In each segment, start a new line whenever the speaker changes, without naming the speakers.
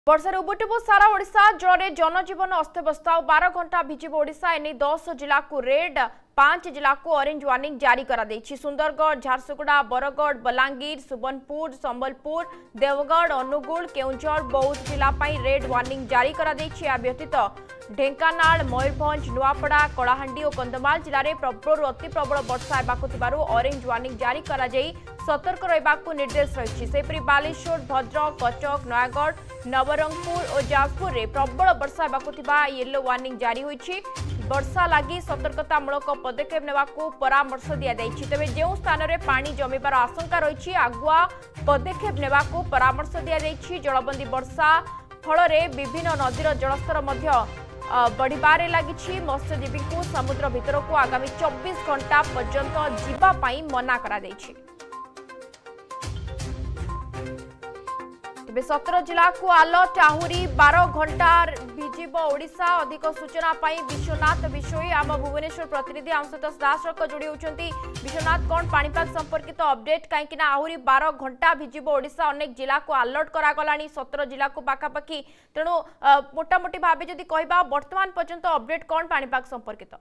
वर्षार उबुटिबु सारा ओडिशा जड़े जनजीवन अस्तव्यस्त 12 घंटा भिजिब ओडिशा एने 10 जिला को रेड 5 जिला को ऑरेंज वार्निंग जारी करा देछि। सुंदरगढ़, झारसुगुड़ा, बरगढ़, बलांगीर, सुबर्णपुर, संबलपुर, देवगढ़, अनुगुल, केउंझर, बौद्ध जिला पाई रेड वार्निंग जारी करा देछि। आ व्यतीत ढेंकानाल, मयूरभंज, नुआपड़ा, कलाहांडी और कंधमाल जिले में प्रबल अति प्रबल वर्षा होगाकु ऑरेंज वार्निंग जारी करा जाई सतर्क रहिबाकु निर्देश रही। सेपरी बालेश्वर, भद्रक, कटक, नयागढ़, नवरंगपुर और जाजपुर में प्रबल वर्षा होगाकु येलो वार्निंग जारी होईछि। वर्षा लगी सतर्कतामूलक पदक्षेप नेबाकु परामर्श दिया जाइछि। तबे जेउ स्थान रे पानी जमिबार आशंका रही आगुआ पदक्षेप नेबाकु परामर्श दिया जाइछि। जलबंदी वर्षा फल विभिन्न नदीर जलस्तर बढ़िबारे लगी। मत्स्यजीवी को समुद्र भितर को आगामी 24 घंटा पर्यंत जीवा पाई मना करा जाइछि। 17 जिला को अलर्ट, आहुरी 12 घंटा भिजिब ओडिशा। अधिक सूचना पाई विश्वनाथ विषय आम भुवनेश्वर प्रतिनिधि आम सहित दासरक जोड़ी होती। विश्वनाथ, कौन पाणीपाग संपर्कित अपडेट कहीं आहुरी 12 घंटा भिजिब ओडिशा, अनेक जिला को अलर्ट करागला 17 जिला को पाखापाखि, तेणु मोटामोटी भाव जदि कहबा वर्तमान पर्यंत अपडेट कौन पाणीपाग संपर्कित?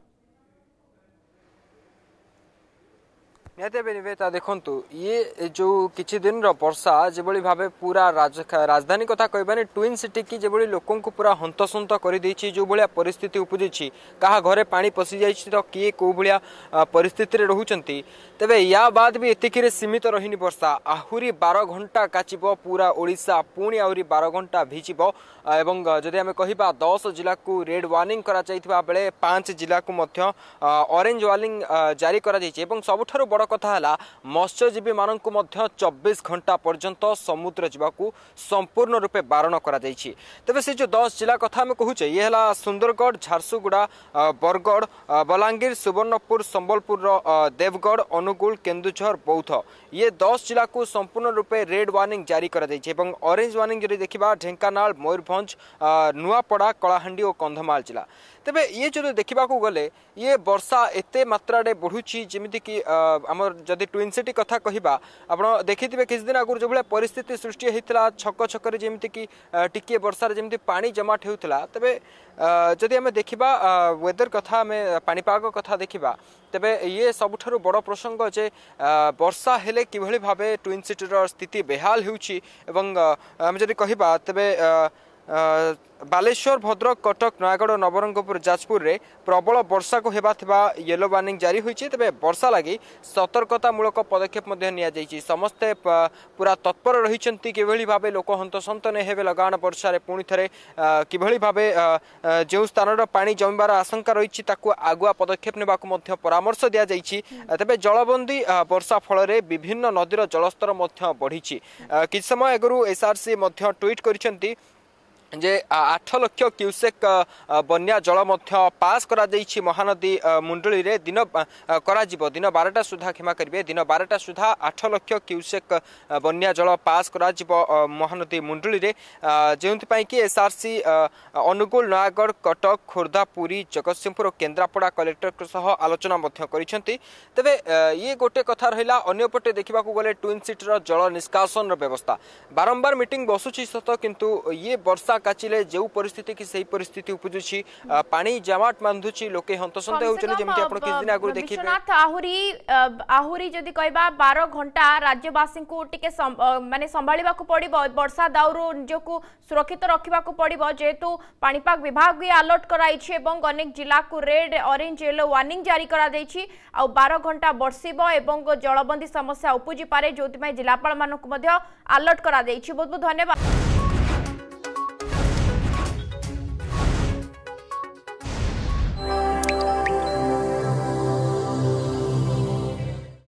निवेता देखु ये जो किछि दिन वर्षा जो भाव पूरा राजधानी कथा कहबानी ट्विन सिटी की जो लोक पूरा हंतसंत कर जो भाया परिस्थिति उपजी क्या घरे पानी पशि जाइए तो किए कौ भाया परिस्थिति रोचंती। तेबे या बाद भी एतिकी सीमित रही वर्षा, आहुरी 12 घंटा काचिब पूरा ओडिशा, पुणी आहुरी 12 घंटा भिजिब। एवं जदि आम कहिबा 10 जिला को रेड वार्निंग करा जाइथिबा बेले 5 जिला को मध्य ऑरेंज वार्निंग जारी करा जाइछि। एवं सबुठारु बड़ कथा हला मत्स्यजीवी माननकु मध्य 24 घंटा पर्यंत समुद्र जीवाकू संपूर्ण रूपे बारण करा जाइछि। तबे से जो 10 जिला कथा हम कहूचे ये हला सुंदरगढ़, झारसुगुड़ा, बरगढ़, बलांगीर, सुबर्णपुर, संबलपुर, देवगढ़, अनुगुल, केन्दुझर, बौद्ध, ये 10 जिला को संपूर्ण रूपे रेड वार्निंग जारी करा जाइछि। एवं ऑरेंज वार्निंग जदि देखिबा ढेंकानाल, मयूरभंज, नुआपड़ा, कलाहांडी और कंधमाल जिला। तेबे ये जो देखा गले ये वर्षा एते मात्रा बढ़ुची जमीती कि आम जदि ट्विन सिटी कथा कहबा आप देखिथे किछ दिन आगु जो भाया परिस्थिति सृष्टि होता छक छक जमीती कि टिके वर्षार जमी पानी जमाट होता। तेबे जदि आम देखा वेदर कथा आम पाणीपाग कथा देखा तेबे ये सबुठारु बड़ प्रसंग जे वर्षा हेले किभली भाबे ट्विन सिटीर स्थिति बेहाल होउची। एवं आम जदि कहबा तेबे बालेश्वर, भद्रक, कटक, नयागढ़, नवरंगपुर, जाजपुर रे प्रबल वर्षा को हेबा थिबा येलो वार्निंग जारी होईछि। तबे वर्षा लगी सतर्कतामूलक पदक्षेप मध्ये निया जाइछि। समस्ते पूरा तत्पर रहिछन्ति किभली भाबे लोक हंतसंत ने हेबे लगान वर्षा रे पुणी थरे किभली भाबे जेउ स्थानर पानी जमिबार आशंका रहिछि ताकू आगुआ पदक्षेप नेबाकू मध्ये परामर्श दिया जाइछि। तबे जलबंदी वर्षा फल रे विभिन्न नदीर जलस्तर मध्ये बढ़िछि। किछ समय अगरु एसआरसी मध्ये ट्वीट करिसेंति जे 8 लाख क्यूसेक बन्या जल पास करा जाइछि महानदी मुंडली रे दिन 12टा सुधा क्षमा करिवे दिन 12टा सुधा 8 लाख क्यूसेक बन्या जल पास करा महानदी मुंडली रे जेउंति पई कि एसआरसी अनुगुल, नयागढ़, कटक, खोर्धा, पुरी, जगतसिंहपुर और केन्द्रापड़ा कलेक्टर के सह आलोचना मध्य करिसेंति। तबे ये गोटे कथा रहिला। अन्यपटे देखा गले ट्विन सिटीर जल निष्कासन व्यवस्था बारंबार मीटिंग बसुची सत किंतु ये वर्षा काचिले जो परिस्थिति की सही परिस्थिति उपजुछि पानी जमाट बांधुछि लोके हंतसंत होउछन जेमति आपण किछ दिन आगु देखिबे।
विश्वनाथ, आहुरी जदि कहबा 12 घंटा राज्यवासी को टिके माने संभाळिबा को पड़िबो, वर्षा दाउरो निजको सुरक्षित रखिबा को पड़िबो जेतु पाणीपाग विभाग भी अलर्ट कराइछि एवं अनेक जिला को रेड, ऑरेंज, येलो वार्निंग जारी करा दैछि। आ 12 घंटा बरसिबो एवं जलबंदी समस्या उपजि पारे जोति में जिलापाल मानक मध्य अलर्ट करा दैछि। बहुत बहुत धन्यवाद।